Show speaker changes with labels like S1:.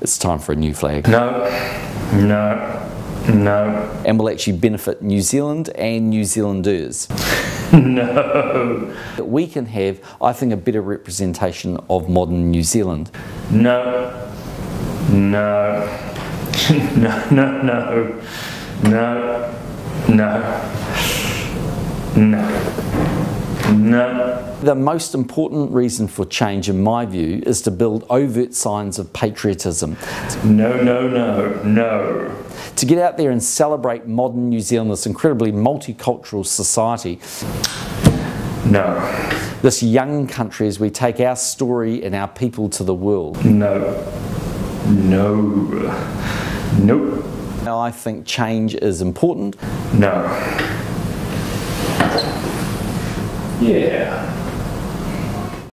S1: it's time for a new flag.
S2: No, no, no.
S1: And will actually benefit New Zealand and New Zealanders.
S2: No.
S1: We can have, I think, a better representation of modern New Zealand.
S2: No, no, no, no, no, no, no, no, no.
S1: The most important reason for change, in my view, is to build overt signs of patriotism.
S2: No, no, no, no.
S1: To get out there and celebrate modern New Zealand, this incredibly multicultural society.
S2: No.
S1: This young country as we take our story and our people to the world.
S2: No. No. Nope.
S1: Now, I think change is important.
S2: No. Yeah.